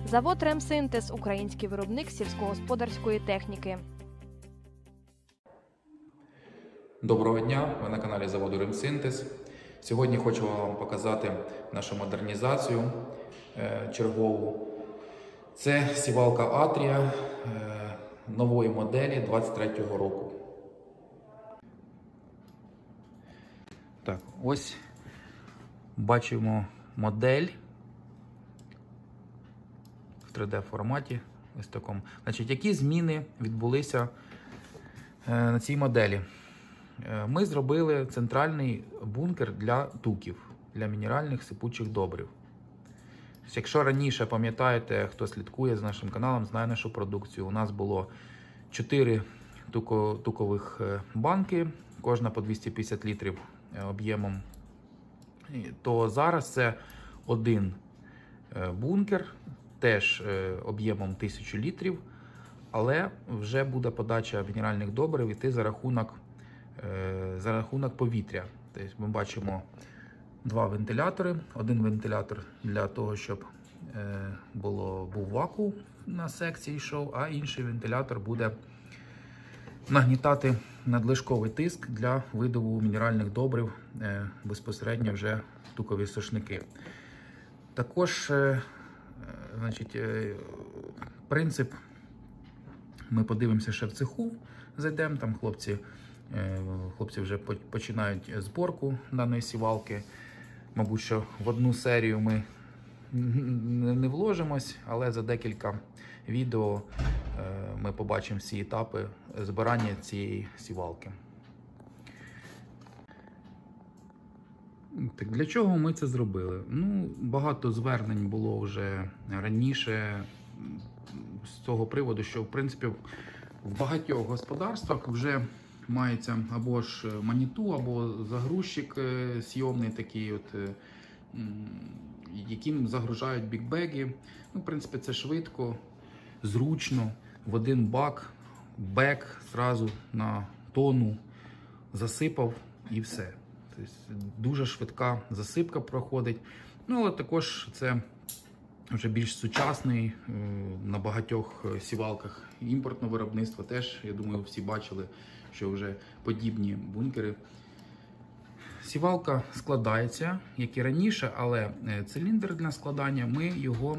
Завод «Ремсинтез» – український виробник сільськогосподарської техніки. Доброго дня! Ви на каналі заводу «Ремсинтез». Сьогодні хочу вам показати нашу модернізацію чергову. Це сівалка Атрія нової моделі 23-го року. Так, ось бачимо модель в 3D форматі. Ось такому. Значить, які зміни відбулися на цій моделі? Ми зробили центральний бункер для туків, для мінеральних сипучих добрив. Якщо раніше, пам'ятаєте, хто слідкує за нашим каналом, знає нашу продукцію, у нас було 4 тукових банки, кожна по 250 літрів об'ємом, то зараз це один бункер, теж об'ємом 1000 літрів, але вже буде подача мінеральних добрив іти за рахунок повітря. Тобто ми бачимо два вентилятори. Один вентилятор для того, щоб був вакуум на секції йшов, а інший вентилятор буде нагнітати надлишковий тиск для видову мінеральних добрив безпосередньо вже в тукові сошники. Також значить, принцип ми подивимося ще в цеху, зайдемо, там хлопці вже починають зборку даної сівалки. Мабуть, що в одну серію ми не вложимось, але за декілька відео ми побачимо всі етапи збирання цієї сівалки. Так, для чого ми це зробили? Ну, багато звернень було вже раніше з цього приводу, що в принципі в багатьох господарствах вже мається або ж маніту, або загрузчик сйомний такий, яким загружають бікбеги. Ну, в принципі, це швидко, зручно, в один бек зразу на тонну засипав і все. Тобто, дуже швидка засипка проходить. Ну, але також це вже більш сучасний, на багатьох сівалках імпортного виробництва теж, я думаю, всі бачили, що вже подібні бункери. Сівалка складається, як і раніше, але циліндр для складання ми його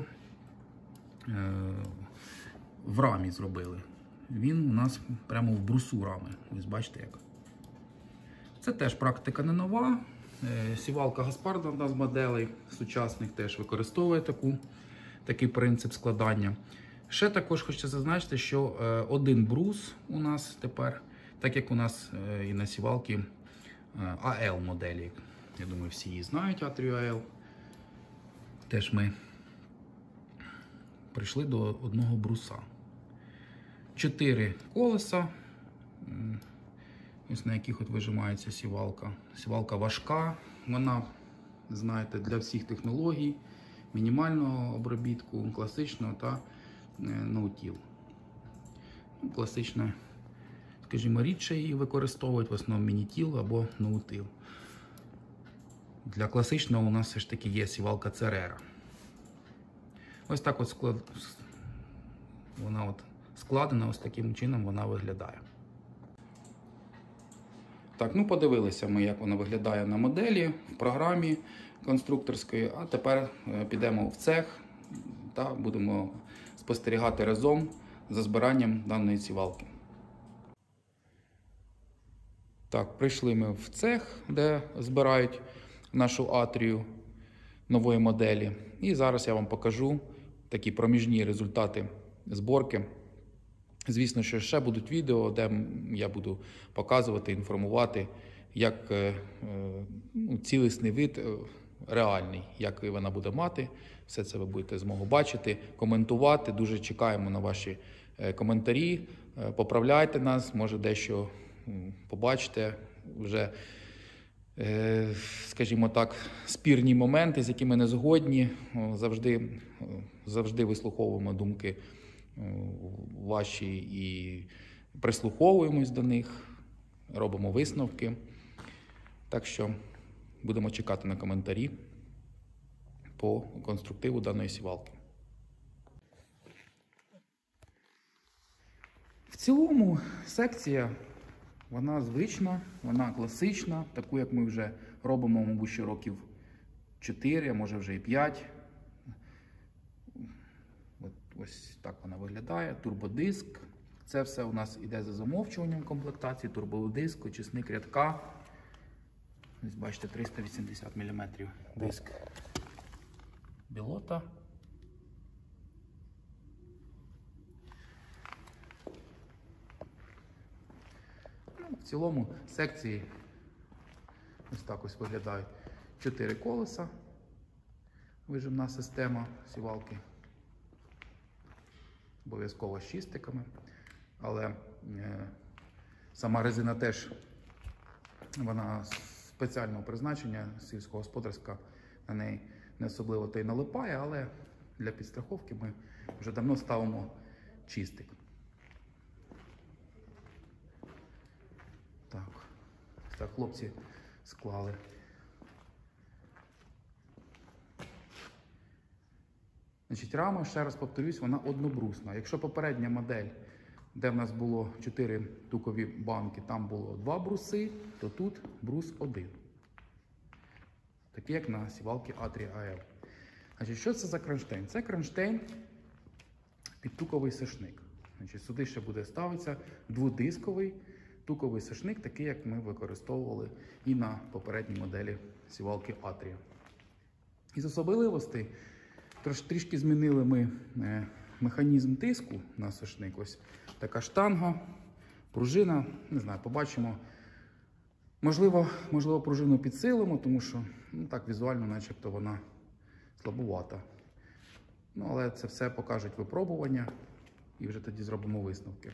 в рамі зробили. Він у нас прямо в брусу рами. Ось бачите як. Це теж практика не нова. Сівалка Гаспард, одна з моделей сучасних, теж використовує такий принцип складання. Ще також хочу зазначити, що один брус у нас тепер, так як у нас і на сівалки АЛ моделі. Я думаю, всі її знають, Атрію АЛ. Теж ми прийшли до одного бруса. 4 колеса, ось на яких вижимається сівалка. Сівалка важка, вона, знаєте, для всіх технологій, мінімального обробітку, класичного та ноутіл. Класично, скажімо, рідше її використовують, в основному мінітіл або ноутил. Для класичного у нас все ж таки є сівалка Церера. Ось так вона складена, ось таким чином вона виглядає. Так, ну подивилися ми, як вона виглядає на моделі, в програмі конструкторської, а тепер підемо в цех та будемо спостерігати разом за збиранням даної сівалки. Так, прийшли ми в цех, де збирають нашу Атрію нової моделі. І зараз я вам покажу такі проміжні результати зборки. Звісно, що ще будуть відео, де я буду показувати, інформувати, як цілісний вид реальний, як вона буде мати. Все це ви будете змогу бачити, коментувати. Дуже чекаємо на ваші коментарі. Поправляйте нас, може дещо побачите вже, скажімо так, спірні моменти, з якими не згодні. Завжди вислуховуємо думки ваші і прислуховуємось до них, робимо висновки. Так що будемо чекати на коментарі по конструктиву даної сівалки. цілому секція, вона звична, вона класична, таку, як ми вже робимо, мабуть, ще років 4, а може вже і 5. Ось так вона виглядає. Турбодиск. Це все у нас іде за замовчуванням комплектації. Турбодиск, очисник рядка. Ось бачите, 380 мм диск Білота. В цілому секції ось так ось виглядають. 4 колеса, вижимна система сівалки, обов'язково з чистиками, але сама резина теж, вона спеціального призначення, сільськогосподарська, на неї не особливо то й налипає, але для підстраховки ми вже давно ставимо чистик. Так, хлопці склали. Значить, рама, ще раз повторюсь, вона однобрусна. Якщо попередня модель, де в нас було 4 тукові банки, там було 2 бруси, то тут брус 1. Такий, як на сівалці Atria AL. Значить, що це за кронштейн? Це кронштейн під туковий сошник. Значить, сюди ще буде ставитися дводисковий туковий сошник, такий, як ми використовували і на попередній моделі сівалки Atria. Із особливостей трішки змінили ми механізм тиску на сошник. Ось така штанга, пружина, не знаю, побачимо. Можливо, пружину підсилимо, тому що так візуально начебто вона слабувата. Але це все покажуть випробування і вже тоді зробимо висновки.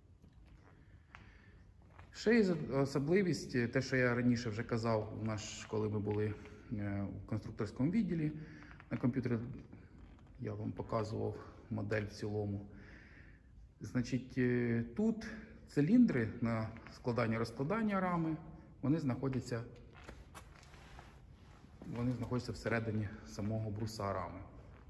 Ще є особливість, те, що я раніше вже казав, коли ми були у конструкторському відділі, на комп'ютері я вам показував модель в цілому. Значить, тут циліндри на складання-розкладання рами, вони знаходяться всередині самого бруса рами.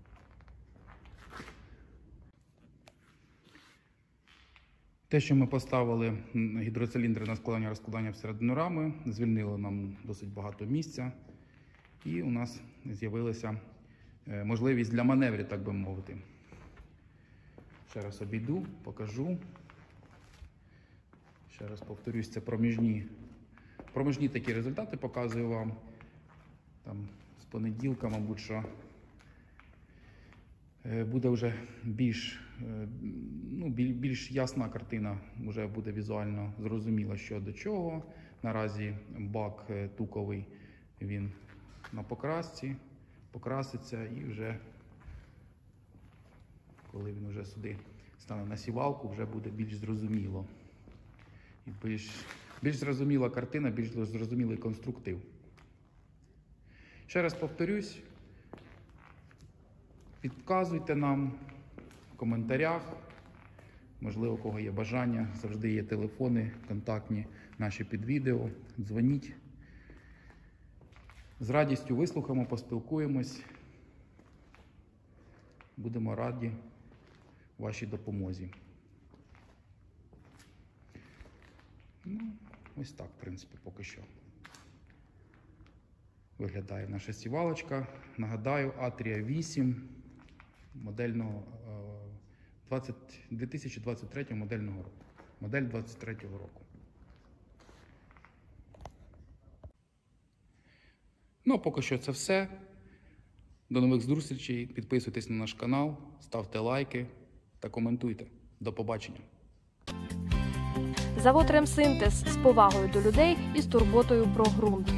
Те, що ми поставили гідроциліндри на складання-розкладання всередину рами, звільнило нам досить багато місця. І у нас з'явилася можливість для маневрів, так би мовити. Ще раз обійду, покажу. Ще раз повторюсь, це проміжні такі результати показую вам. Там з понеділка, мабуть, що буде вже більш ясна картина, вже буде візуально зрозуміло, що до чого. Наразі бак туковий, він на покрасці, покраситься, і вже коли він вже сюди стане на сівалку, вже буде більш зрозуміло. І більш зрозуміла картина, більш зрозумілий конструктив. Ще раз повторюсь, підказуйте нам в коментарях, можливо, у кого є бажання, завжди є телефони контактні наші під відео, дзвоніть. З радістю вислухаємо, поспілкуємось, будемо раді вашій допомозі. Ось так, в принципі, поки що виглядає наша сівалочка. Нагадаю, Atria 8 модельного 2023 модельного року. Модель 23 року. А поки що це все. До нових зустрічей. Підписуйтесь на наш канал, ставте лайки та коментуйте. До побачення. Завод «Ремсинтез» з повагою до людей і з турботою про ґрунт.